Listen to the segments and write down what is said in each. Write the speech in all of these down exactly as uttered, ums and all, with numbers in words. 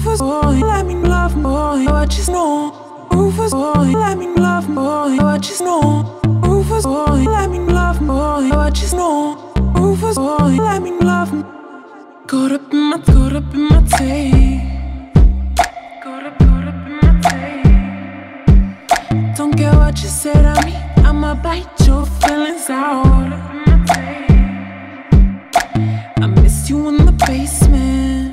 Rufus, boy, let me love, boy, what you know. Rufus, boy, let me love, boy, what you know. Rufus, boy, let me love, boy, what you know. Rufus, boy, let me love. Caught up in my, caught up in my tape. Caught up, caught up in my tape. Don't care what you say to me, I'ma bite your feelings out. I miss you in the basement.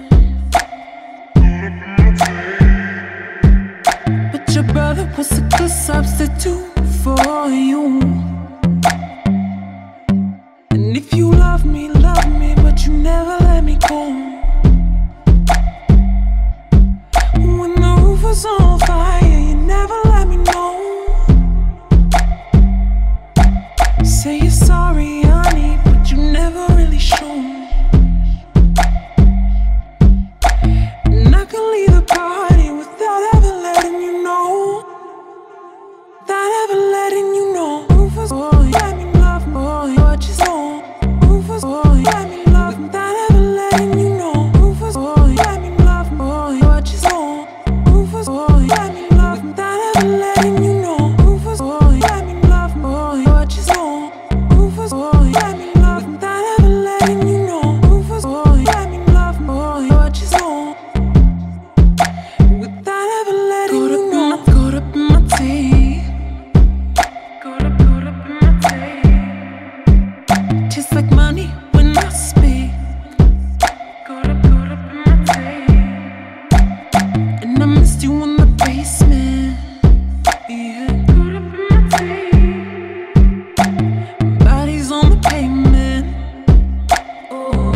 But your brother was a good substitute for you. And if you love me, love me, but you never let me go. When the roof was on fire, you never let me know. Say you're sorry, honey, but you never really show. And I can leave the party without ever letting you know. Without ever letting you know. Rufus, boy, let me love, boy, what you know. Rufus, boy, let me love, without ever letting you know. Rufus, boy, let me love, boy, what you know. Rufus, boy, let me love, without ever letting you know. Rufus, boy, let me love, boy, what you know. Rufus, boy, let me love, without ever letting you know. Rufus, boy, let me love, boy, what you know. Without ever letting you know. Caught up in my tape. Caught up, caught up in my tape. Tastes like money when I speak. Caught up, caught up in my tape. And I missed you in the basement. Yeah. Caught up in my tape. Bodies on the pavement. Oh.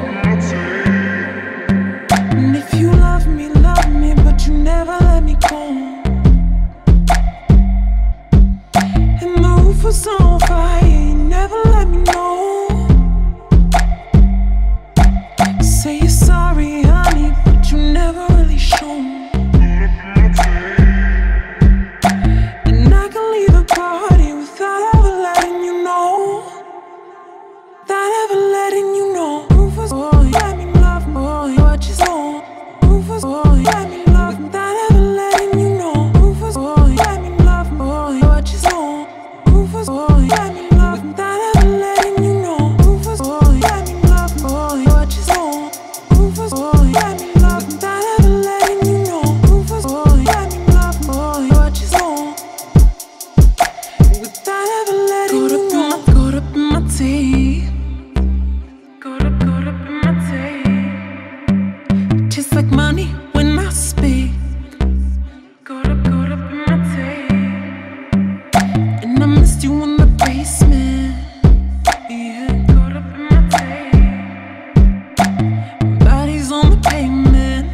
And if you love me, love me, but you never let me go. And the roof was on fire, you never let me know. Say you're sorry, honey, but you never really show. And I can leave the party without ever letting you know. Without ever letting you know. Rufus, boy, let me love, boy, what you know. Rufus, boy, let me love, without ever letting you know. Rufus, boy, let me love, boy, what you know. Rufus, boy, let me love, without ever letting you know. Rufus, boy, let me love, boy, what you know. Rufus, boy, let me love, without ever letting you know. Rufus, boy, let me love, boy, what you know. Without ever letting you know. Caught up in my tape. Caught up, caught up in my tape. Tastes like money when I speak. Caught up, caught up in my tape. And I missed you in the basement. Yeah. Caught up in my tape. Bodies on the pavement.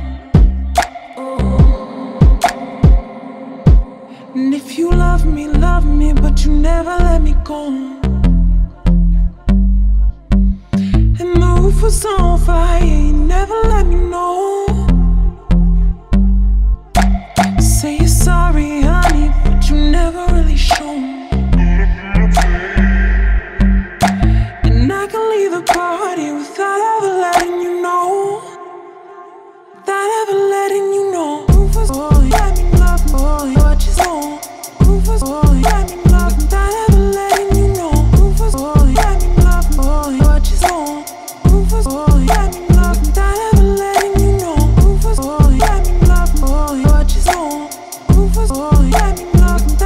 Oh. And if you love me, love me, but you never let me go. And the roof was on fire, you never let me know. Say you're sorry, honey, but you never really show. And I can leave the party without ever letting you know. Without ever letting you know. Rufus, boy, let me love, boy, what you know. Rufus, boy, let me love, without ever letting you know. Rufus, boy, let me love, boy, what you know. Rufus, boy, let me love, without ever letting you know. Rufus, boy, let me love, boy, what you know. Rufus, boy, let me love.